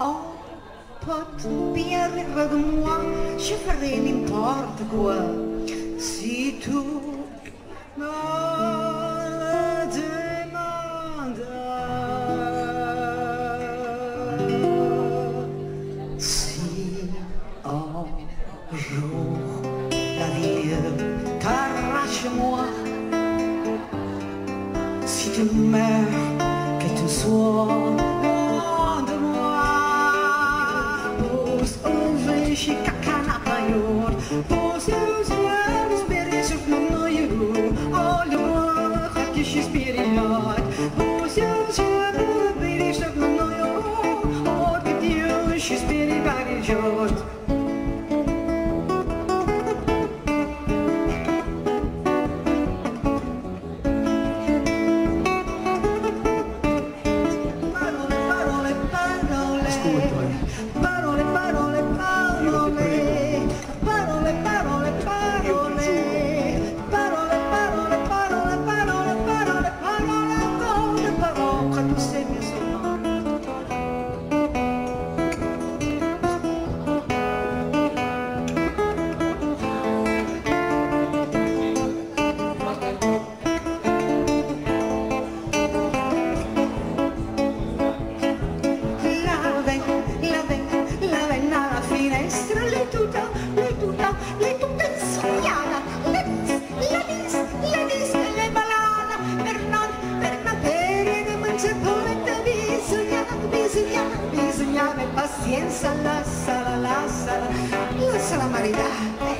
Oh, pote, viens rire de moi, je ferai n'importe quoi. Si tu me le demandes, si un jour la vie t'arrache-moi, si tu meurs, que tu sois loin de moi. Pus ovejši kakana pajot, pus uzvaris berešuk manoju, olima hakišis period. Pus uzvaris berešuk manoju, odgadiušis period. Bisognava pazienza, la marità.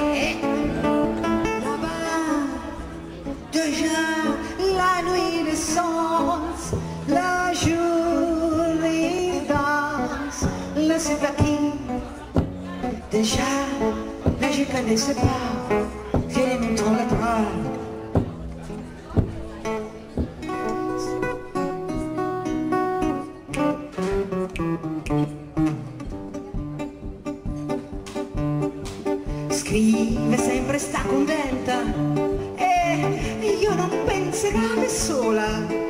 Là-bas, déjà la nuit descend, la journée danse, le c'est acquis. Déjà, là je connaissais pas, viens mon temps là-bas. Scrive sempre sta contenta e io non penserò da sola.